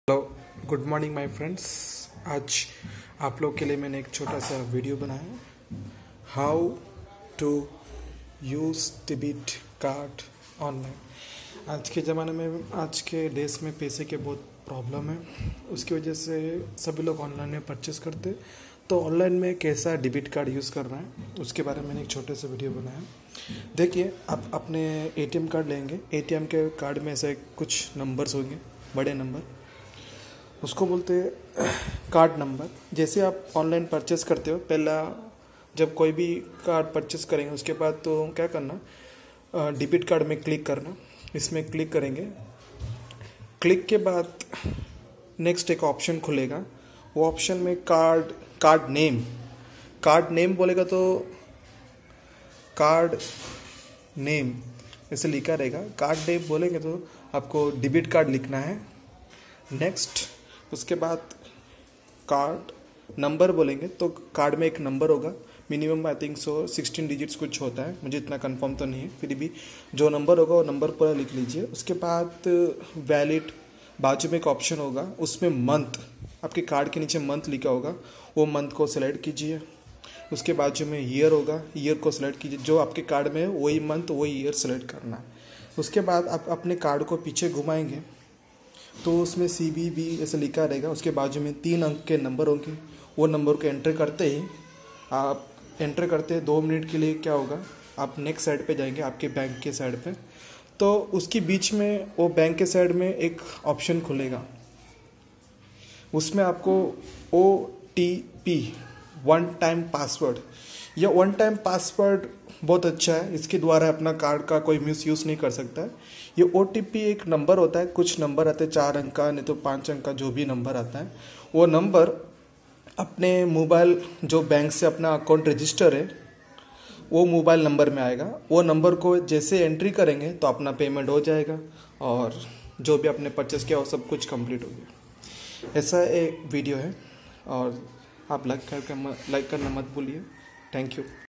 Hello, good morning my friends. आज आप लोग के लिए मैंने एक छोटा सा वीडियो बनाया है, how to use debit card online. आज के ज़माने में, आज के देश में पैसे के बहुत प्रॉब्लम है, उसकी वजह से सभी लोग ऑनलाइन में परचेस करते। तो ऑनलाइन में कैसा डेबिट कार्ड यूज़ करना है उसके बारे में मैंने एक छोटे से वीडियो बनाया। देखिए, आप अपने एटीएम कार्ड लेंगे, एटीएम के कार्ड में ऐसे कुछ नंबर्स होंगे, बड़े नंबर, उसको बोलते हैं कार्ड नंबर। जैसे आप ऑनलाइन परचेस करते हो, पहला जब कोई भी कार्ड परचेस करेंगे उसके बाद तो क्या करना, डेबिट कार्ड में क्लिक करना। इसमें क्लिक करेंगे, क्लिक के बाद नेक्स्ट एक ऑप्शन खुलेगा। वो ऑप्शन में कार्ड नेम बोलेगा तो कार्ड नेम ऐसे लिखा रहेगा। कार्ड नेम बोलेंगे तो आपको डेबिट कार्ड लिखना है। नेक्स्ट उसके बाद कार्ड नंबर बोलेंगे तो कार्ड में एक नंबर होगा, मिनिमम आई थिंक 16 डिजिट्स कुछ होता है, मुझे इतना कंफर्म तो नहीं है, फिर भी जो नंबर होगा वो नंबर पूरा लिख लीजिए। उसके बाद वैलिड, बाजू में एक ऑप्शन होगा, उसमें मंथ, आपके कार्ड के नीचे मंथ लिखा होगा, वो मंथ को सिलेक्ट कीजिए। उसके बाजू में ईयर होगा, ईयर को सिलेक्ट कीजिए, जो आपके कार्ड में है वही मंथ वही ईयर सेलेक्ट करना है। उसके बाद आप अपने कार्ड को पीछे घुमाएंगे तो उसमें CVV ऐसे लिखा रहेगा। उसके बाजू में 3 अंक के नंबर होंगे, वो नंबर को एंटर करते ही, आप एंटर करते 2 मिनट के लिए क्या होगा, आप नेक्स्ट साइड पे जाएंगे, आपके बैंक के साइड पे, तो उसके बीच में वो बैंक के साइड में एक ऑप्शन खुलेगा। उसमें आपको OTP, वन टाइम पासवर्ड, यह वन टाइम पासवर्ड बहुत अच्छा है, इसके द्वारा अपना कार्ड का कोई मिसयूज़ नहीं कर सकता है। ये OTP एक नंबर होता है, कुछ नंबर आते हैं 4 अंक का, नहीं तो 5 अंक का, जो भी नंबर आता है वो नंबर अपने मोबाइल, जो बैंक से अपना अकाउंट रजिस्टर है वो मोबाइल नंबर में आएगा। वो नंबर को जैसे एंट्री करेंगे तो अपना पेमेंट हो जाएगा और जो भी आपने परचेस किया वो सब कुछ कंप्लीट हो गया। ऐसा एक वीडियो है और आप लाइक करना मत भूलिए। Thank you.